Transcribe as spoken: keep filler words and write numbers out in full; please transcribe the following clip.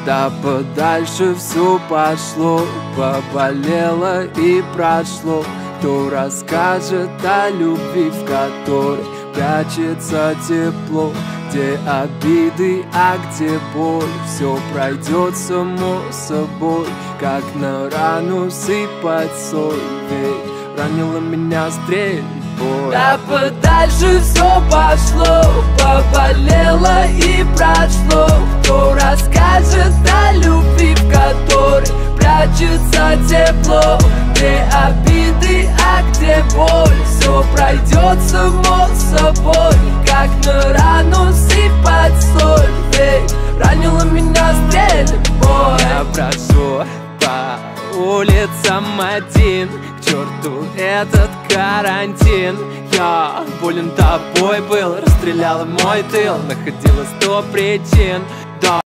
Да подальше все пошло, поболело и прошло. Кто расскажет о любви, в которой прячется тепло? Где обиды, а где боль? Все пройдет само собой, как на рану сыпать соль. Ведь ранила меня стрельбой. Да подальше все пошло, поболело и прошло. Кто расскажет о любви, в которой прячется тепло? Где обиды, а где боль? Все пройдет само собой, как на рану сыпать соль. Ведь ранила меня стрельбой. Я брожу по улицам один, к черту этот карантин. Я болен тобой был, расстреляла мой тыл, находила сто причин. Да.